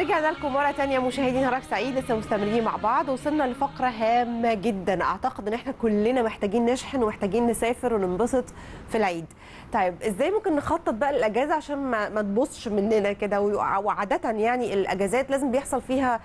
ورجعنا لكم مرة تانية مشاهدين نهارك سعيد. لسه مستمرين مع بعض. وصلنا لفقرة هامة جدا، اعتقد ان احنا كلنا محتاجين نشحن ومحتاجين نسافر وننبسط في العيد. طيب ازاي ممكن نخطط بقى للاجازة عشان ما تبصش مننا كده؟ وعادة يعني الاجازات لازم بيحصل فيها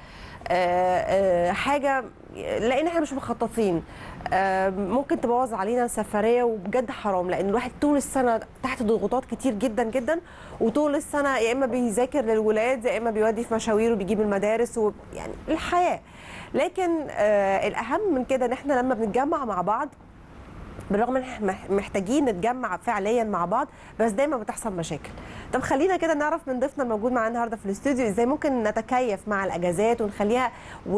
حاجة، لان احنا مش مخططين ممكن تبوظ علينا سفريه، وبجد حرام، لان الواحد طول السنه تحت ضغوطات كتير جدا جدا، وطول السنه يا اما بيذاكر للولاد يا اما بيودي في مشاوير وبيجيب المدارس يعني الحياه. لكن الاهم من كده ان احنا لما بنتجمع مع بعض، بالرغم ان احنا محتاجين نتجمع فعليا مع بعض، بس دايما بتحصل مشاكل. طب خلينا كده نعرف من ضيفنا الموجود معانا النهارده في الاستوديو ازاي ممكن نتكيف مع الاجازات ونخليها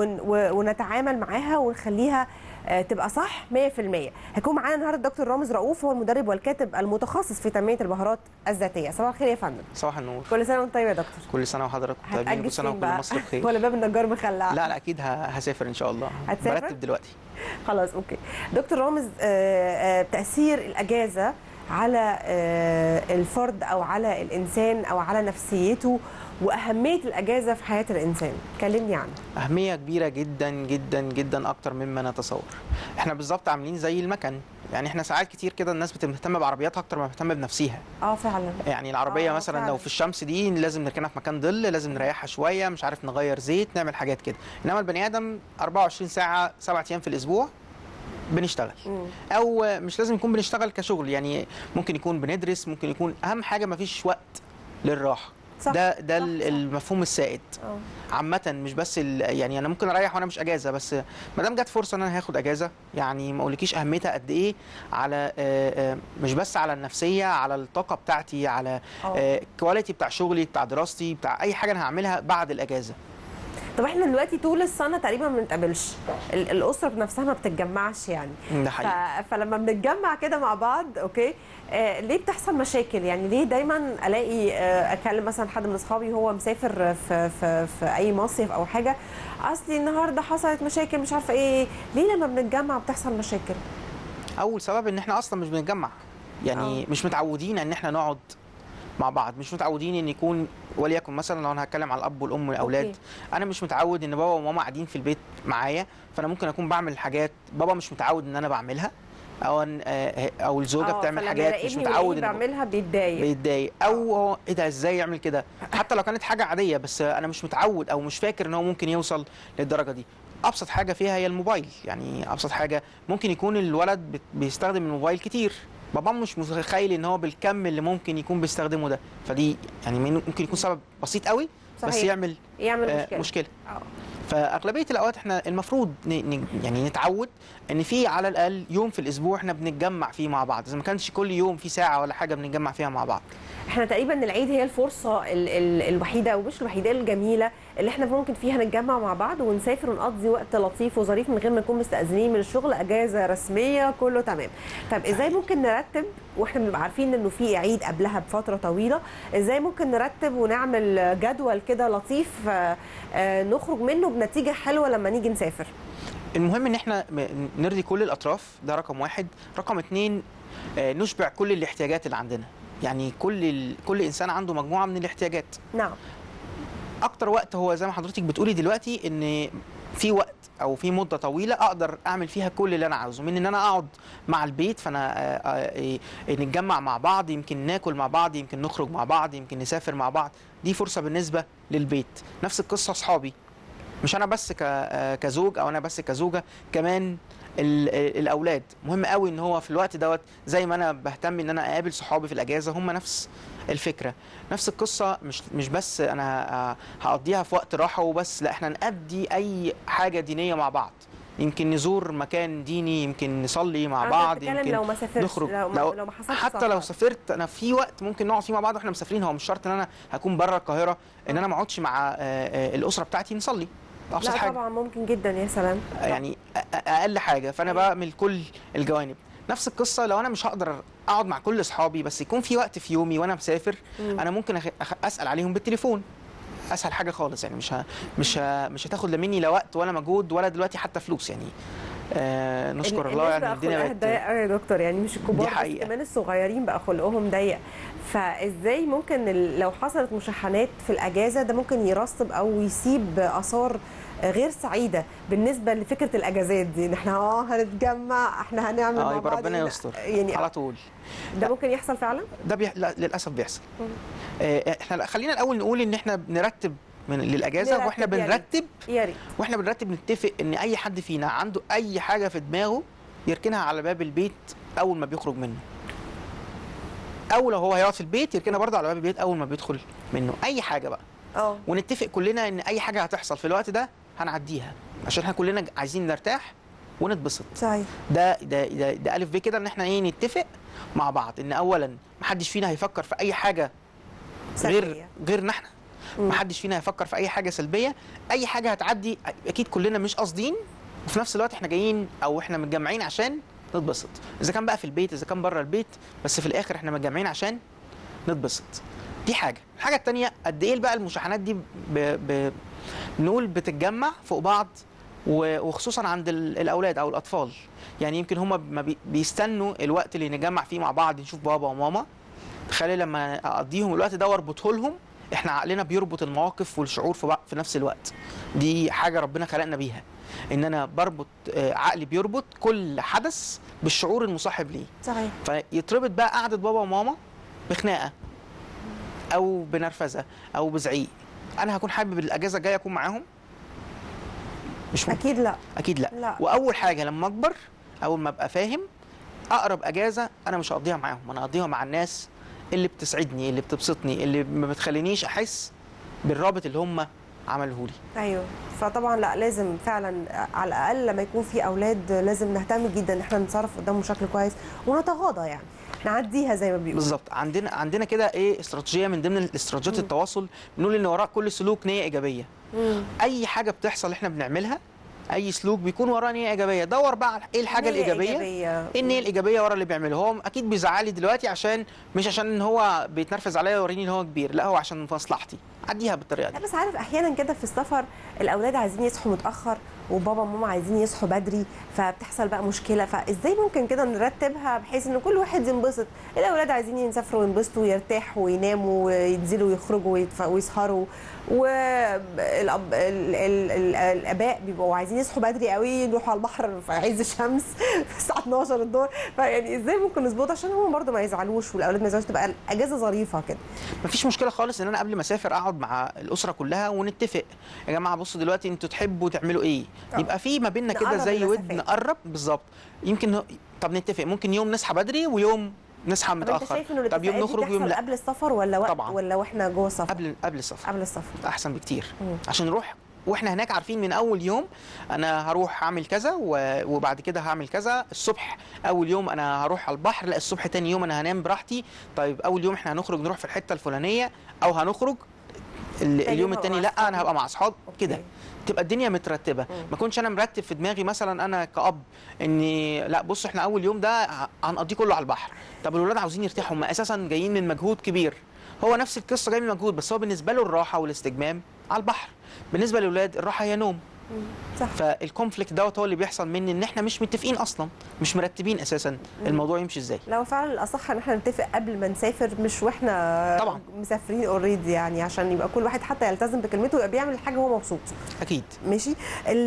ونتعامل معاها ونخليها تبقى صح 100%. هيكون معانا النهارده الدكتور رامز رؤوف، هو المدرب والكاتب المتخصص في تنميه المهارات الذاتيه. صباح الخير يا فندم. صباح النور. كل سنه وانت طيب يا دكتور. كل سنه وحضرتك طيبين، كل سنه وكل مصر بخير. ولا باب النجار مخلع؟ لا اكيد هسافر ان شاء الله. هتسافر؟ برتب دلوقتي. خلاص اوكي. دكتور رامز، تاثير الاجازه على الفرد او على الانسان او على نفسيته، واهميه الاجازه في حياه الانسان، كلمني عنها. اهميه كبيره جدا جدا جدا، اكتر مما نتصور. احنا بالظبط عاملين زي المكن، يعني احنا ساعات كتير كده الناس بتهتم بعربياتها اكتر ما بتهتم بنفسيها. فعلا. يعني العربيه مثلا فعلا. لو في الشمس دي لازم نركنها في مكان ظل، لازم نريحها شويه، مش عارف نغير زيت، نعمل حاجات كده. انما البني ادم 24 ساعه 7 ايام في الاسبوع بنشتغل. او مش لازم يكون بنشتغل كشغل، يعني ممكن يكون بندرس، ممكن يكون اهم حاجه ما فيش وقت للراحه. صح. ده صح. المفهوم السائد عامه، مش بس يعني انا ممكن اريح وانا مش اجازه، بس ما دام جت فرصه ان انا هاخد اجازه، يعني ما اقولكيش اهميتها قد ايه على مش بس على النفسيه، على الطاقه بتاعتي، على الكواليتي بتاع شغلي، بتاع دراستي، بتاع اي حاجه انا هعملها بعد الاجازه. طب احنا دلوقتي طول السنه تقريبا ما بنتقابلش، الاسره بنفسها ما بتتجمعش يعني. ده حقيقي. فلما بنتجمع كده مع بعض اوكي، ليه بتحصل مشاكل؟ يعني ليه دايما الاقي اكلم مثلا حد من اصحابي وهو مسافر في اي مصيف او حاجه، اصلي النهارده حصلت مشاكل مش عارفه ايه. ليه لما بنتجمع بتحصل مشاكل؟ اول سبب ان احنا اصلا مش بنتجمع، يعني مش متعودين ان احنا نقعد مع بعض، مش متعودين ان يكون، وليكن مثلا لو انا هتكلم على الاب والام والاولاد، انا مش متعود ان بابا وماما قاعدين في البيت معايا، فانا ممكن اكون بعمل حاجات بابا مش متعود ان انا بعملها، او الزوجه بتعمل حاجات مش متعود ان بعملها، بيتضايق او هو ايه ده ازاي يعمل كده، حتى لو كانت حاجه عاديه، بس انا مش متعود او مش فاكر ان هو ممكن يوصل للدرجه دي. ابسط حاجه فيها هي الموبايل، يعني ابسط حاجه ممكن يكون الولد بيستخدم الموبايل كتير، بابا مش متخيل ان هو بالكم اللي ممكن يكون بيستخدمه ده، فدي يعني ممكن يكون سبب بسيط قوي صحيح. بس يعمل مشكله. فاغلبيه الاوقات احنا المفروض يعني نتعود ان في على الاقل يوم في الاسبوع احنا بنتجمع فيه مع بعض، اذا ما كانش كل يوم في ساعه ولا حاجه بنتجمع فيها مع بعض. احنا تقريبا العيد هي الفرصه الوحيده، ومش الوحيده، الجميله اللي احنا ممكن فيها نتجمع مع بعض ونسافر ونقضي وقت لطيف وظريف من غير ما نكون مستأذنين من الشغل، اجازه رسميه كله تمام. طب ازاي ممكن نرتب واحنا بنبقى عارفين انه في عيد قبلها بفتره طويله؟ ازاي ممكن نرتب ونعمل جدول كده لطيف نخرج منه بنتيجه حلوه لما نيجي نسافر؟ المهم ان احنا نرضي كل الاطراف، ده رقم واحد. رقم اتنين، نشبع كل الاحتياجات اللي عندنا، يعني كل انسان عنده مجموعه من الاحتياجات. نعم. اكتر وقت هو زي ما حضرتك بتقولي دلوقتي، ان في وقت او في مده طويله اقدر اعمل فيها كل اللي انا عاوزه، من ان انا اقعد مع البيت، فانا نتجمع مع بعض، يمكن ناكل مع بعض، يمكن نخرج مع بعض، يمكن نسافر مع بعض، دي فرصه بالنسبه للبيت. نفس القصه اصحابي، مش انا بس كزوج او انا بس كزوجه، كمان الاولاد مهم قوي ان هو في الوقت دوت، زي ما انا بهتم ان انا اقابل صحابي في الاجازه، هم نفس الفكره، نفس القصه. مش بس انا هقضيها في وقت راحه وبس، لا احنا نأدي اي حاجه دينيه مع بعض، يمكن نزور مكان ديني، يمكن نصلي مع بعض، يمكن لو ما سافرتش، نخرج، لو ما حصلش حتى لو سافرت انا في وقت ممكن نقعد فيه مع بعض واحنا مسافرين. هو مش شرط ان انا هكون بره القاهره ان انا ما اقعدش مع الاسره بتاعتي نصلي، ابسط لا حاجه. طبعا ممكن جدا، يا سلام. يعني اقل حاجه، فانا بعمل كل الجوانب. نفس القصه لو انا مش هقدر اقعد مع كل اصحابي، بس يكون في وقت في يومي وانا مسافر، انا ممكن اسال عليهم بالتليفون، اسهل حاجه خالص، يعني مش هتاخد لا مني لا وقت ولا مجهود ولا دلوقتي حتى فلوس، يعني نشكر الله يعني الدنيا بقت ضيق قوي يا دكتور، يعني مش الكبار بس كمان الصغيرين بقى خلقهم ضيق. فازاي ممكن لو حصلت مشاحنات في الاجازه ده ممكن يرسب او يسيب اثار غير سعيده بالنسبه لفكره الاجازات دي، ان احنا هنتجمع، احنا هنعمل مع بعض، ربنا يستر يعني على طول. ده ممكن يحصل فعلا؟ ده لا للاسف بيحصل. احنا خلينا الاول نقول ان احنا بنرتب للاجازه، واحنا بنرتب واحنا بنرتب نتفق ان اي حد فينا عنده اي حاجه في دماغه يركنها على باب البيت اول ما بيخرج منه، او لو هو هيقعد في البيت يركنها برضه على باب البيت اول ما بيدخل منه، اي حاجه بقى. ونتفق كلنا ان اي حاجه هتحصل في الوقت ده هنعديها، عشان احنا كلنا عايزين نرتاح ونتبسط. صحيح. ده الف ب كده، ان احنا نتفق مع بعض ان اولا محدش فينا هيفكر في اي حاجه غيرنا احنا، محدش فينا هيفكر في اي حاجه سلبيه، اي حاجه هتعدي اكيد كلنا مش قاصدين، وفي نفس الوقت احنا جايين او احنا متجمعين عشان نتبسط، اذا كان بقى في البيت اذا كان بره البيت، بس في الاخر احنا متجمعين عشان نتبسط. دي حاجه. الحاجه الثانيه قد ايه بقى المشاحنات دي نقول بتتجمع فوق بعض، وخصوصا عند الاولاد او الاطفال. يعني يمكن هم ما بيستنوا الوقت اللي نجمع فيه مع بعض نشوف بابا وماما. تخيل لما اقضيهم الوقت ده واربطه لهم، احنا عقلنا بيربط المواقف والشعور في نفس الوقت. دي حاجه ربنا خلقنا بيها، ان انا بربط عقلي بيربط كل حدث بالشعور المصاحب ليه. صحيح. فيتربط بقى قعده بابا وماما بخناقه او بنرفزه او بزعيق، انا هكون حابب الاجازه الجايه اكون معاهم؟ مش ممكن. اكيد لا. اكيد لا. واول حاجه لما اكبر، اول ما ابقى فاهم، اقرب اجازه انا مش هقضيها معاهم، انا هقضيها مع الناس اللي بتسعدني، اللي بتبسطني، اللي ما بتخلينيش احس بالرابط اللي هم عملوه لي. ايوه. فطبعا لا، لازم فعلا على الاقل لما يكون في اولاد لازم نهتم جدا ان احنا نتصرف قدامهم بشكل كويس ونتغاضى، يعني نعديها زي ما بيقولوا. بالظبط. عندنا كده استراتيجيه من ضمن استراتيجيات التواصل، بنقول ان وراء كل سلوك نيه ايجابيه. اي حاجه بتحصل احنا بنعملها، اي سلوك بيكون وراه نيه ايجابيه. دور بقى على ايه الحاجه الايجابيه، ايه النيه الايجابيه ورا اللي بيعمله. هو اكيد بيزعلي دلوقتي مش عشان ان هو بيتنرفز عليا ويوريني ان هو كبير، لا هو عشان مصلحتي، عديها بالطريقه دي. بس عارف احيانا كده في السفر الاولاد عايزين يصحوا متاخر وبابا وماما عايزين يصحوا بدري، فبتحصل بقى مشكله. فازاي ممكن كده نرتبها بحيث ان كل واحد ينبسط؟ الاولاد عايزين يسافروا وينبسطوا ويرتاحوا ويناموا وينزلوا ويخرجوا ويسهروا، والاباء بيبقوا عايزين يصحوا بدري قوي يروحوا على البحر في عز الشمس في الساعه 12 الظهر. فيعني ازاي ممكن نظبطها عشان هم برده ما يزعلوش والاولاد ما يزعلوش، تبقى الاجازه ظريفه كده؟ مفيش مشكله خالص ان انا قبل ما اسافر اقعد مع الاسره كلها ونتفق، يا جماعه بصوا دلوقتي انتوا تحبوا تعملوا ايه، يبقى في ما بيننا كده زي ود نقرب. بالظبط. يمكن طب نتفق ممكن يوم نصحى بدري ويوم نصحى متاخر. انت شايف انه طب يوم نخرج ويوم لا؟ قبل السفر ولا وقت طبعا. ولا واحنا جوه السفر؟ قبل السفر. قبل السفر احسن بكتير. عشان نروح واحنا هناك عارفين من اول يوم انا هروح اعمل كذا وبعد كده هعمل كذا. الصبح اول يوم انا هروح على البحر، لا الصبح تاني يوم انا هنام براحتي. طيب اول يوم احنا هنخرج نروح في الحته الفلانيه، او هنخرج اليوم التاني لا انا هبقى مع اصحاب كده. تبقى الدنيا مترتبه. ما كنتش انا مرتب في دماغي مثلا انا كأب اني لا بص احنا اول يوم ده هنقضيه كله على البحر. طب الولاد عاوزين يرتاحوا، هم اساسا جايين من مجهود كبير. هو نفس القصه جاي من مجهود، بس هو بالنسبه له الراحه والاستجمام على البحر. بالنسبه للاولاد الراحه هي نوم. صح. فالكونفليكت دوت هو اللي بيحصل مني ان احنا مش متفقين اصلا، مش مرتبين اساسا الموضوع يمشي ازاي. لو فعلا الاصح ان احنا نتفق قبل ما نسافر، مش واحنا طبعا مسافرين اوريدي، يعني عشان يبقى كل واحد حتى يلتزم بكلمته ويبقى بيعمل الحاجه وهو مبسوط. اكيد. ماشي.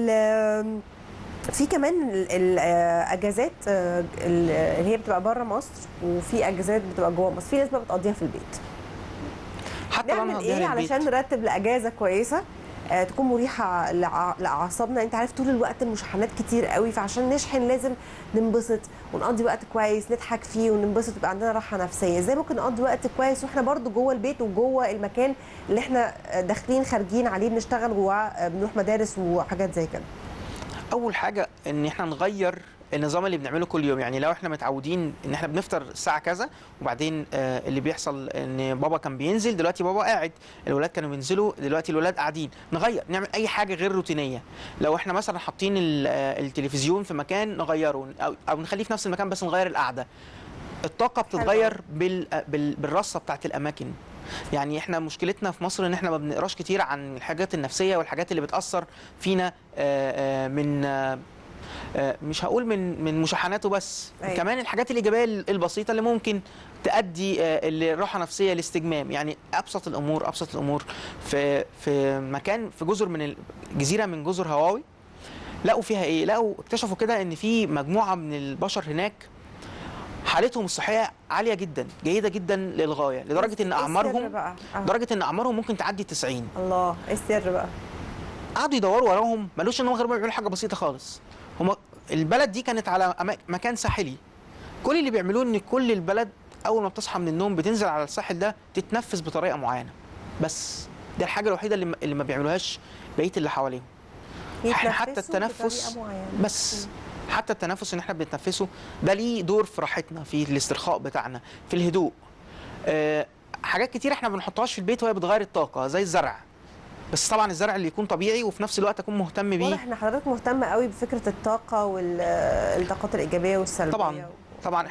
في كمان الاجازات اللي هي بتبقى بره مصر، وفي اجازات بتبقى جوه مصر. في ناس بقى بتقضيها في البيت. حتى لو نعمل ايه علشان نرتب لاجازه كويسه تكون مريحه لاعصابنا؟ انت عارف طول الوقت المشاحنات كتير قوي، فعشان نشحن لازم ننبسط ونقضي وقت كويس نضحك فيه وننبسط ويبقى عندنا راحه نفسيه. ازاي ممكن نقضي وقت كويس واحنا برضو جوه البيت وجوه المكان اللي احنا داخلين خارجين عليه، بنشتغل جواه، بنروح مدارس وحاجات زي كده؟ اول حاجه ان احنا نغير النظام اللي بنعمله كل يوم. يعني لو احنا متعودين ان احنا بنفطر الساعه كذا، وبعدين اللي بيحصل ان بابا كان بينزل دلوقتي بابا قاعد، الولاد كانوا بينزلوا دلوقتي الولاد قاعدين، نغير، نعمل اي حاجه غير روتينيه. لو احنا مثلا حاطين التلفزيون في مكان نغيره، او نخليه في نفس المكان بس نغير القعده. الطاقه بتتغير بالرصه بتاعت الاماكن. يعني احنا مشكلتنا في مصر ان احنا ما بنقراش كتير عن الحاجات النفسيه والحاجات اللي بتاثر فينا مش هقول من مشاحناته بس، أيوة. كمان الحاجات الايجابيه البسيطه اللي ممكن تؤدي لراحه نفسيه، لاستجمام. يعني ابسط الامور في مكان، في جزر من جزيره من جزر هاواي، لقوا فيها ايه؟ اكتشفوا كده ان في مجموعه من البشر هناك حالتهم الصحيه عاليه جدا، جيده جدا للغايه، لدرجه ان اعمارهم ممكن تعدي 90. الله، ايه السر بقى؟ قعدوا يدوروا وراهم، مالوش ان هم غير بيعملوا حاجه بسيطه خالص. هم البلد دي كانت على مكان ساحلي، كل اللي بيعملوه ان كل البلد اول ما بتصحى من النوم بتنزل على الساحل ده تتنفس بطريقه معينه، بس ده الحاجه الوحيده اللي ما بيعملوهاش بقيه اللي حواليهم. احنا حتى التنفس بس، حتى التنفس اللي احنا بنتنفسه ده ليه دور في راحتنا، في الاسترخاء بتاعنا، في الهدوء. حاجات كتير احنا ما بنحطهاش في البيت وهي بتغير الطاقه، زي الزرع. بس طبعا الزرع اللي يكون طبيعي وفي نفس الوقت اكون مهتم بيه. واضح ان حضرتك مهتم قوي بفكره الطاقه والطاقات الايجابيه والسلبيه. طبعا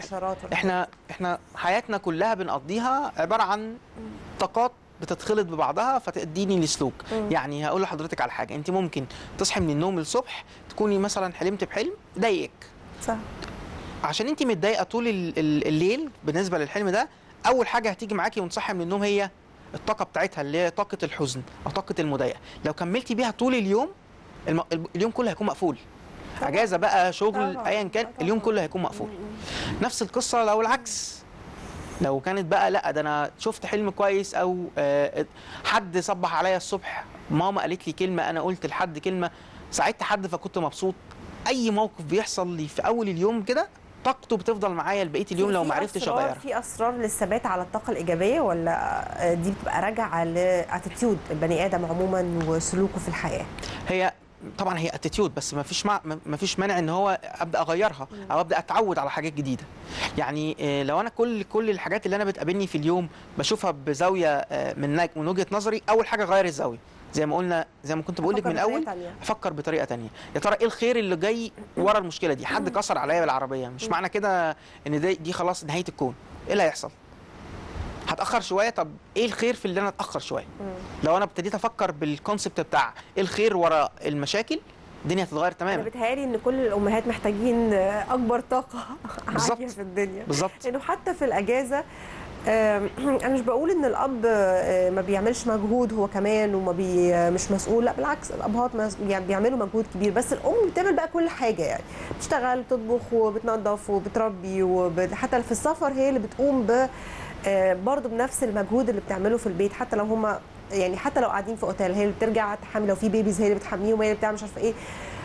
احنا حياتنا كلها بنقضيها عباره عن طاقات بتتخلط ببعضها فتديني لسلوك. يعني هقول لحضرتك على حاجه، انت ممكن تصحي من النوم الصبح تكوني مثلا حلمت بحلم ضايقك، صح، عشان انت متضايقه طول الليل بالنسبه للحلم ده، اول حاجه هتيجي معاكي وانت صاحيه من النوم هي الطاقه بتاعتها اللي هي طاقه الحزن او طاقه المضايقه. لو كملتي بيها طول اليوم، اليوم كله هيكون مقفول، اجازه بقى، شغل، ايا كان، اليوم كله هيكون مقفول. نفس القصه لو العكس، لو كانت بقى لا ده انا شفت حلم كويس، او حد صبح عليا الصبح، ماما قالت لي كلمه، انا قلت لحد كلمه، ساعدت حد فكنت مبسوط. اي موقف بيحصل لي في اول اليوم كده طاقته بتفضل معايا لبقيه اليوم لو ما عرفتش اغيرها. في اسرار للثبات على الطاقه الايجابيه، ولا دي بتبقى راجعه لاتيتيود البني ادم عموما وسلوكه في الحياه؟ هي طبعا هي اتيتيود، بس ما فيش مانع ان هو ابدا اغيرها او ابدا اتعود على حاجات جديده. يعني لو انا كل الحاجات اللي انا بتقابلني في اليوم بشوفها بزاويه من وجهه نظري، اول حاجه غير الزاويه، زي ما قلنا، زي ما كنت بقول لك من الاول، افكر بطريقه ثانيه. يا ترى ايه الخير اللي جاي ورا المشكله دي؟ حد كسر عليا بالعربيه، مش معنى كده ان دي خلاص نهايه الكون. ايه اللي هيحصل؟ هتاخر شويه، طب ايه الخير في اللي انا اتاخر شويه؟ لو انا ابتديت افكر بالكونسبت بتاع ايه الخير ورا المشاكل، الدنيا هتتغير تماما. انا بتهيألي ان كل الامهات محتاجين اكبر طاقه عاليه في الدنيا، بالظبط. انه حتى في الاجازه، انا مش بقول ان الاب ما بيعملش مجهود هو كمان مش مسؤول، لا بالعكس، الابهات بيعملوا مجهود كبير، بس الام بتعمل بقى كل حاجه، يعني بتشتغل، بتطبخ وبتنظف وبتربي، وحتى في السفر هي اللي بتقوم برضه بنفس المجهود اللي بتعمله في البيت، حتى لو هم يعني حتى لو قاعدين في اوتيل هي اللي بترجع تحمل، لو في بيبيز هي اللي بتحميهم، هي اللي بتعمل مش عارفه ايه.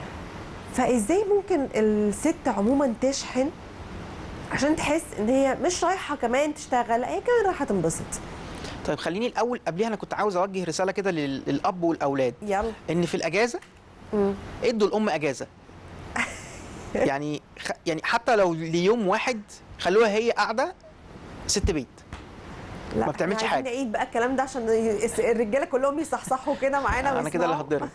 فازاي ممكن الست عموما تشحن عشان تحس ان هي مش رايحه كمان تشتغل، هي كمان رايحه تنبسط؟ طيب خليني الاول قبليها، انا كنت عاوز اوجه رساله كده للاب والاولاد. يلا. ان في الاجازه ادوا الام اجازه. يعني حتى لو ليوم واحد خلوها هي قاعده ست بيت، لا ما بتعملش حاجه. نعيد بقى الكلام ده عشان الرجاله كلهم يصحصحوا كده معانا. انا كده اللي هتضرب.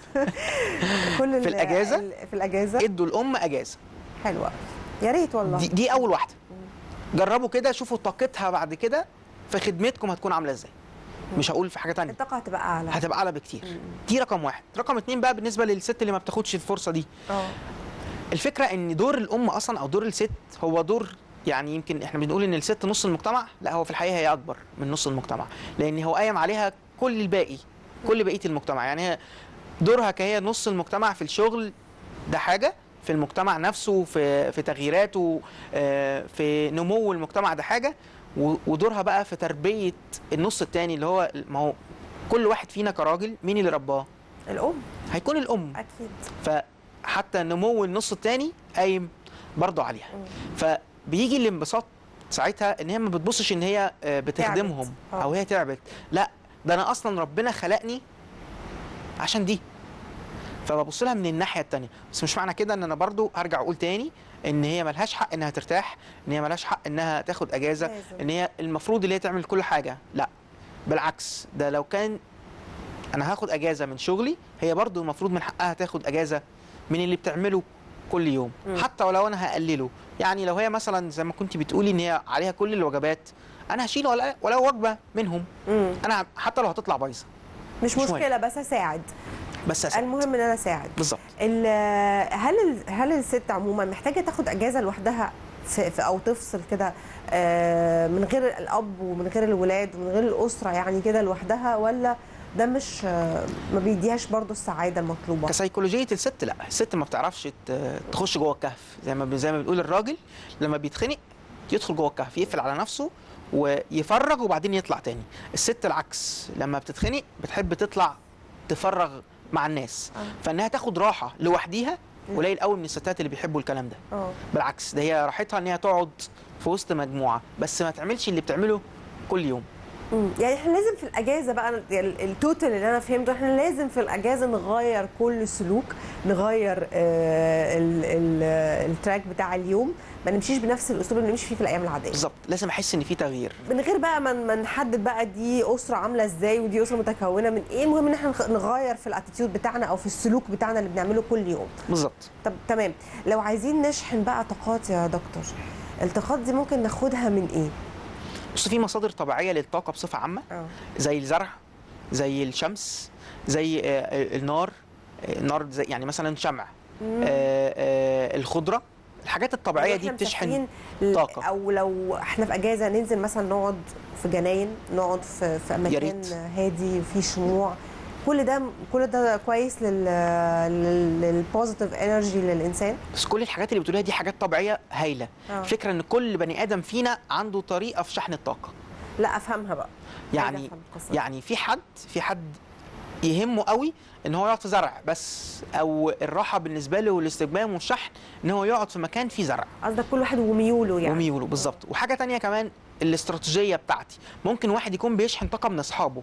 في الاجازه ادوا الام اجازه. حلوه، يا ريت والله. دي اول واحده. جربوا كده، شوفوا طاقتها بعد كده في خدمتكم هتكون عامله ازاي. مش هقول في حاجه ثانيه، الطاقه هتبقى اعلى بكتير. دي رقم واحد. رقم اتنين بقى بالنسبه للست اللي ما بتاخدش الفرصه دي، الفكره ان دور الام اصلا او دور الست هو دور، يعني يمكن احنا بنقول ان الست نص المجتمع، لا هو في الحقيقه هي اكبر من نص المجتمع، لان هو قايم عليها كل بقيه المجتمع. يعني هي دورها كهي نص المجتمع في الشغل، ده حاجه، في المجتمع نفسه، في تغييراته، في نمو المجتمع، ده حاجه. ودورها بقى في تربيه النص الثاني، اللي هو ما هو كل واحد فينا كراجل مين اللي رباه؟ الام. هيكون الام اكيد. فحتى نمو النص الثاني قايم برضه عليها. فبيجي الانبساط ساعتها ان هي ما بتبصش ان هي بتخدمهم او هي تعبت، لا ده انا اصلا ربنا خلقني عشان دي، فببص لها من الناحيه الثانيه. بس مش معنى كده ان انا برضو هرجع اقول تاني ان هي ملهاش حق انها ترتاح، ان هي ملهاش حق انها تاخد اجازه، ان هي المفروض اللي هي تعمل كل حاجه، لا بالعكس. ده لو كان انا هاخد اجازه من شغلي، هي برضو المفروض من حقها تاخد اجازه من اللي بتعمله كل يوم، حتى ولو انا هقلله. يعني لو هي مثلا زي ما كنت بتقولي ان هي عليها كل الوجبات، انا هشيل ولو وجبه منهم. انا حتى لو هتطلع بايظه مش مشكله، بس اساعد. بس أساعد. المهم ان انا اساعد بالظبط. هل الست عموما محتاجه تاخد اجازه لوحدها او تفصل كده من غير الاب ومن غير الولاد ومن غير الاسره يعني كده لوحدها، ولا ده مش ما بيديهاش برضو السعاده المطلوبه؟ كسيكولوجيه الست لا، الست ما بتعرفش تخش جوه الكهف زي ما بنقول. الراجل لما بيتخنق يدخل جوه الكهف، يقفل على نفسه ويفرغ وبعدين يطلع تاني. الست العكس، لما بتتخنق بتحب تطلع تفرغ مع الناس، فانها تاخد راحه لوحديها قليل قوي من الستات اللي بيحبوا الكلام ده. بالعكس، ده هي راحتها ان هي تقعد في وسط مجموعه، بس ما تعملش اللي بتعمله كل يوم. يعني احنا لازم في الاجازه بقى، التوتال اللي انا فهمته، احنا لازم في الاجازه نغير كل سلوك، نغير التراك بتاع اليوم، ما نمشيش بنفس الاسلوب اللي بنمشي فيه في الايام العاديه. بالظبط، لازم احس ان في تغيير من غير بقى ما نحدد بقى دي اسره عامله ازاي ودي اسره متكونه من ايه. المهم ان احنا نغير في الاتيتيود بتاعنا او في السلوك بتاعنا اللي بنعمله كل يوم. بالظبط. طب تمام، لو عايزين نشحن بقى طاقات يا دكتور، الطاقات دي ممكن ناخدها من ايه؟ بص، في مصادر طبيعيه للطاقه بصفه عامه، زي الزرع، زي الشمس، زي النار، زي يعني مثلا شمع، الخضره، الحاجات الطبيعيه دي بتشحن طاقه. او لو احنا في اجازه ننزل مثلا نقعد في جناين، نقعد في مكان هادي فيه شموع، كل ده كويس للبوزيتيف انرجي للانسان. بس كل الحاجات اللي بتقولها دي حاجات طبيعيه هايله. الفكره ان كل بني ادم فينا عنده طريقه في شحن الطاقه. لا افهمها بقى. يعني في حد يهمه قوي ان هو يقعد في زرع بس، او الراحه بالنسبه له والاستجمام والشحن ان هو يقعد في مكان فيه زرع. قصدك كل واحد وميوله يعني. وميوله بالظبط. وحاجه تانية كمان، الاستراتيجيه بتاعتي. ممكن واحد يكون بيشحن طاقه من اصحابه.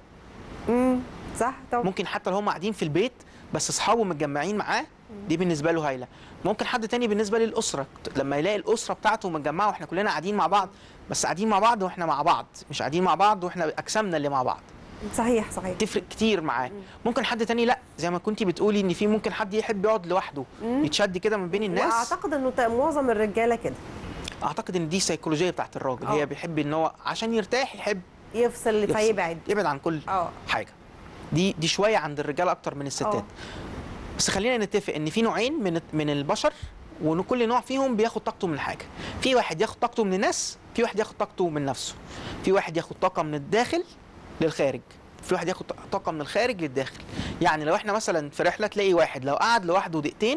صح طبعا. ممكن حتى لو هم قاعدين في البيت بس اصحابه متجمعين معاه، دي بالنسبه له هايله. ممكن حد تاني بالنسبه للاسره، لما يلاقي الاسره بتاعته متجمعه واحنا كلنا قاعدين مع بعض، بس قاعدين مع بعض واحنا مع بعض، مش قاعدين مع بعض واحنا اجسامنا اللي مع بعض. صحيح. تفرق كتير معاه. ممكن حد تاني لا، زي ما كنتي بتقولي ان في ممكن حد يحب يقعد لوحده، يتشد كده من بين الناس. واعتقد انه معظم الرجاله كده. اعتقد ان دي السيكولوجيه بتاعت الراجل. هي بيحب ان هو عشان يرتاح يحب يفصل يبعد عن كل حاجه. دي شويه عند الرجاله اكتر من الستات. بس خلينا نتفق ان في نوعين من البشر، وان كل نوع فيهم بياخد طاقته من حاجه. في واحد ياخد طاقته من الناس، في واحد ياخد طاقته من نفسه. في واحد ياخد طاقه من الداخل للخارج، في واحد ياخد طاقه من الخارج للداخل. يعني لو احنا مثلا في رحله تلاقي واحد لو قعد لوحده دقيقتين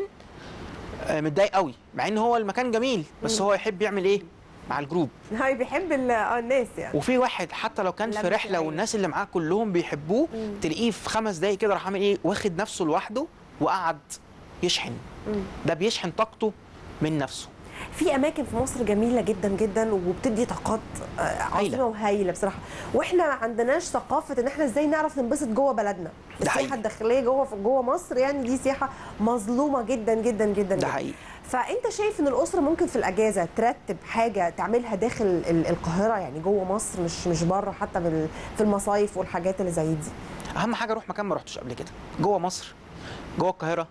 متضايق قوي، مع ان هو المكان جميل، بس هو يحب يعمل ايه مع الجروب. هاي بيحب الناس يعني. وفي واحد حتى لو كان في رحله والناس اللي معاه كلهم بيحبوه، تلاقيه في 5 دقايق كده راح عامل ايه، واخد نفسه لوحده وقعد يشحن. ده بيشحن طاقته من نفسه. في اماكن في مصر جميله جدا جدا وبتدي طاقات عظيمه وهايله بصراحه، واحنا ما عندناش ثقافه ان احنا ازاي نعرف ننبسط جوه بلدنا. السياحه الداخليه جوه مصر يعني دي سياحه مظلومه جدا جدا جدا. ده حقيقي. فانت شايف ان الاسره ممكن في الاجازه ترتب حاجه تعملها داخل القاهره، يعني جوه مصر، مش بره، حتى في المصايف والحاجات اللي زي دي؟ اهم حاجه اروح مكان ما رحتش قبل كده، جوه مصر، جوه القاهره.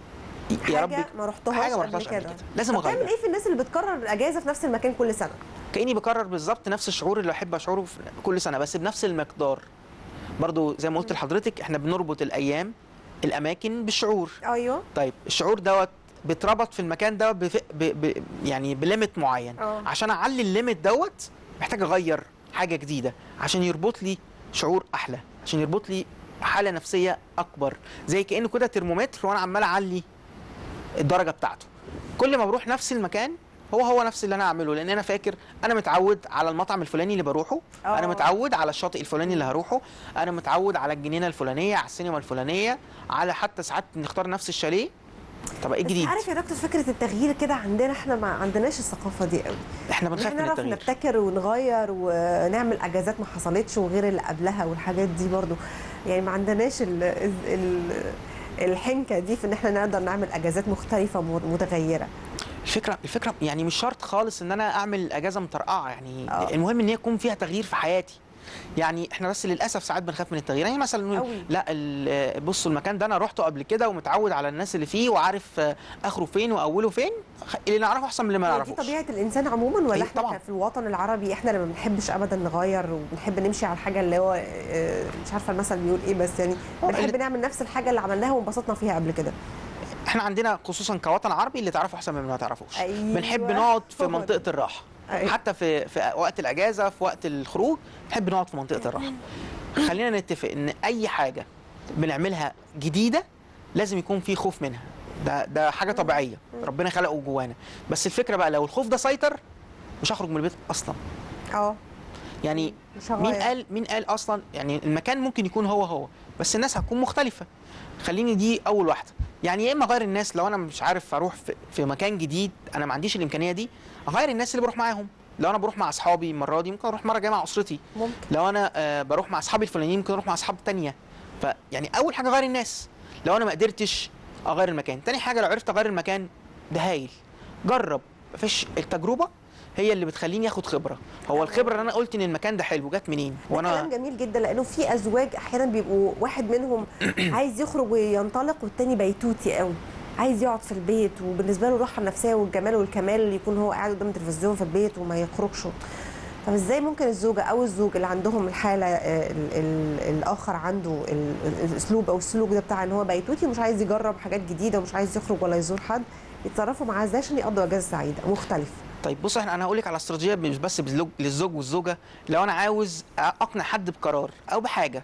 يا رب ما رحتهاش قبل كده. لازم اغير. بتعمل ايه في الناس اللي بتكرر الاجازه في نفس المكان كل سنه؟ كاني بكرر بالظبط نفس الشعور اللي احب اشعره كل سنه، بس بنفس المقدار. برضو زي ما قلت لحضرتك، احنا بنربط الايام الاماكن بالشعور. ايوه. طيب الشعور دوت بيتربط في المكان دوت يعني بليميت معين. عشان اعلي الليميت دوت محتاج اغير حاجه جديده عشان يربط لي شعور احلى، عشان يربط لي حاله نفسيه اكبر. زي كانه كده ترمومتر وانا عمال اعلي الدرجه بتاعته. كل ما بروح نفس المكان هو نفس اللي انا اعمله، لان انا فاكر انا متعود على المطعم الفلاني اللي بروحه، انا متعود على الشاطئ الفلاني اللي هروحه، انا متعود على الجنينه الفلانيه، على السينما الفلانيه، على حتى ساعات نختار نفس الشاليه. طب ايه الجديد؟ عارف يا دكتور، فكره التغيير كده عندنا احنا ما عندناش الثقافه دي قوي. احنا بنخاف من التغيير. نعرف نبتكر ونغير ونعمل اجازات ما حصلتش وغير اللي قبلها والحاجات دي برضو، يعني ما عندناش الحنكه دي في ان احنا نقدر نعمل اجازات مختلفه متغيره. الفكره يعني مش شرط خالص ان انا اعمل اجازه مطرقعه، يعني المهم ان يكون فيها تغيير في حياتي. يعني احنا بس للاسف ساعات بنخاف من التغيير. يعني مثلا نقول أوي. لا بصوا المكان ده انا رحته قبل كده ومتعود على الناس اللي فيه وعارف اخره فين واوله فين، اللي نعرفه احسن من اللي ما هي دي نعرفوش. طبيعه الانسان عموما، ولا أيوة احنا طبعاً. في الوطن العربي احنا اللي ما بنحبش ابدا نغير وبنحب نمشي على الحاجه اللي هو مش عارفه المثل بيقول ايه، بس يعني بنحب نعمل نفس الحاجه اللي عملناها وانبسطنا فيها قبل كده. احنا عندنا خصوصا كوطن عربي اللي تعرفه احسن من اللي ما تعرفوش. أيوة. بنحب نقعد في هو منطقه ده. الراحه. أيوة. حتى في وقت الاجازه، في وقت الخروج نحب نقعد في منطقه الراحه. خلينا نتفق ان اي حاجه بنعملها جديده لازم يكون في خوف منها. ده حاجه طبيعيه ربنا خلقه جوانا. بس الفكره بقى لو الخوف ده سيطر مش هخرج من البيت اصلا. اه يعني مش هغير. مين قال اصلا؟ يعني المكان ممكن يكون هو بس الناس هتكون مختلفه. خليني دي اول واحده. يعني يا اما اغير الناس لو انا مش عارف اروح في مكان جديد انا ما عنديش الامكانيه دي، اغير الناس اللي بروح معاهم. لو انا بروح مع اصحابي المره دي ممكن اروح مره جايه مع اسرتي. ممكن. لو انا بروح مع اصحابي الفلانيين ممكن اروح مع اصحاب تانية. فيعني اول حاجه اغير الناس. لو انا ما قدرتش اغير المكان، تاني حاجه لو عرفت اغير المكان ده هايل. جرب. مفيش التجربه هي اللي بتخليني اخد خبره. هو الخبره اللي انا قلت ان المكان ده حلو جت منين؟ ده كلام جميل جدا، لانه في ازواج احيانا بيبقوا واحد منهم عايز يخرج وينطلق والتاني بيتوتي قوي، عايز يقعد في البيت وبالنسبه له الراحه النفسيه والجمال والكمال يكون هو قاعد قدام التلفزيون في البيت وما يخرجش. طب ازاي ممكن الزوجه او الزوج اللي عندهم الحاله الاخر عنده الاسلوب او السلوك ده بتاع ان هو بيتوتي ومش عايز يجرب حاجات جديده ومش عايز يخرج ولا يزور حد، يتصرفوا معاه ازاي عشان يقضوا اجازه سعيده مختلفه؟ طيب بص، انا هقول لك على استراتيجيه مش بس للزوج والزوجه. لو انا عاوز اقنع حد بقرار او بحاجه،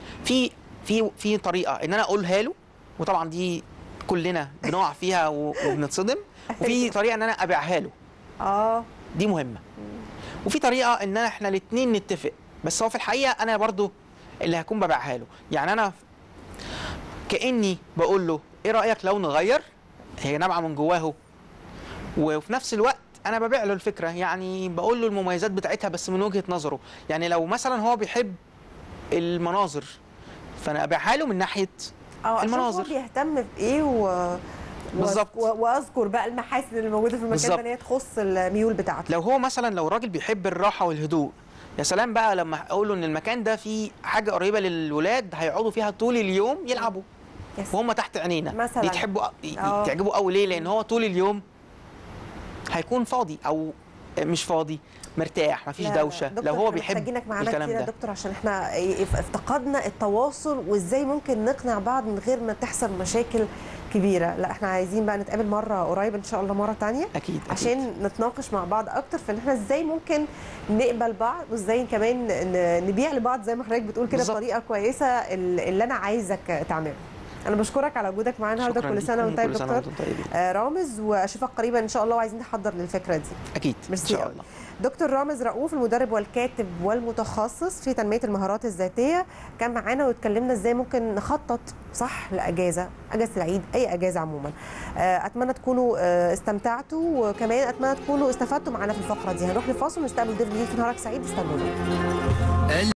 في طريقه ان انا اقولها له، وطبعا دي كلنا بنقع فيها وبنتصدم. وفي طريقه ان انا ابيعها له. دي مهمه. وفي طريقه ان احنا الاثنين نتفق، بس هو في الحقيقه انا برضو اللي هكون ببيعها له. يعني انا كاني بقول له ايه رايك لو نغير، هي نابعه من جواه، وفي نفس الوقت انا ببيع له الفكره. يعني بقول له المميزات بتاعتها بس من وجهه نظره. يعني لو مثلا هو بيحب المناظر فانا ابيعها له من ناحيه المناظر. عشان هو بيهتم بايه بالظبط. واذكر بقى المحاسن اللي موجوده في المكان ده ان هي تخص الميول بتاعته. لو هو مثلا لو الراجل بيحب الراحه والهدوء، يا سلام بقى لما اقول له ان المكان ده فيه حاجه قريبه للولاد هيقعدوا فيها طول اليوم يلعبوا وهم تحت عينينا. مثلا دي تعجبوا قوي. ليه؟ لان هو طول اليوم هيكون فاضي او مش فاضي، مرتاح، مفيش دوشه. لو هو بيحب الكلام ده. دكتور عشان احنا افتقدنا التواصل وازاي ممكن نقنع بعض من غير ما تحصل مشاكل كبيره. لا احنا عايزين بقى نتقابل مره قريب ان شاء الله، مره تانية اكيد عشان نتناقش مع بعض اكتر في ان احنا ازاي ممكن نقبل بعض وازاي كمان نبيع لبعض زي ما حضرتك بتقول كده بطريقه كويسه اللي انا عايزك تعمله. انا بشكرك على وجودك معانا النهارده. كل سنه وانت طيب دكتور رامز، واشوفك قريبا ان شاء الله، وعايزين نحضر للفكره دي اكيد ان شاء الله. دكتور رامز رؤوف، المدرب والكاتب والمتخصص في تنميه المهارات الذاتيه، كان معانا واتكلمنا ازاي ممكن نخطط صح لاجازه العيد، اي اجازه عموما. اتمنى تكونوا استمتعتوا، وكمان اتمنى تكونوا استفدتوا معانا في الفقره دي. هنروح لفاصل ونستقبل ضيف جديد في نهارك سعيد. استنونا.